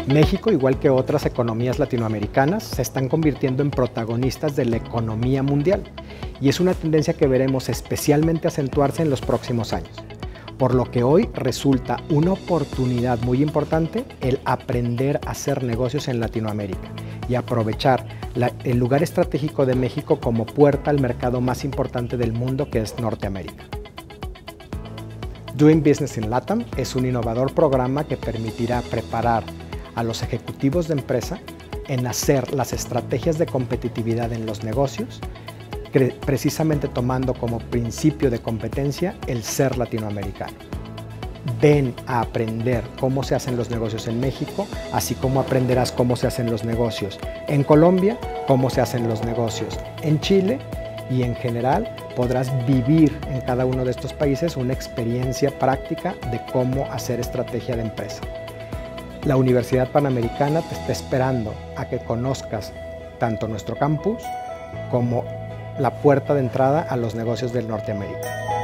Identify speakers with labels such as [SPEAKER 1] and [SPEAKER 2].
[SPEAKER 1] México, igual que otras economías latinoamericanas, se están convirtiendo en protagonistas de la economía mundial y es una tendencia que veremos especialmente acentuarse en los próximos años. Por lo que hoy resulta una oportunidad muy importante el aprender a hacer negocios en Latinoamérica y aprovechar el lugar estratégico de México como puerta al mercado más importante del mundo, que es Norteamérica. Doing Business in LATAM es un innovador programa que permitirá preparar a los ejecutivos de empresa en hacer las estrategias de competitividad en los negocios, precisamente tomando como principio de competencia el ser latinoamericano. Ven a aprender cómo se hacen los negocios en México, así como aprenderás cómo se hacen los negocios en Colombia, cómo se hacen los negocios en Chile y en general podrás vivir en cada uno de estos países una experiencia práctica de cómo hacer estrategia de empresa. La Universidad Panamericana te está esperando a que conozcas tanto nuestro campus como la puerta de entrada a los negocios del Norteamérica.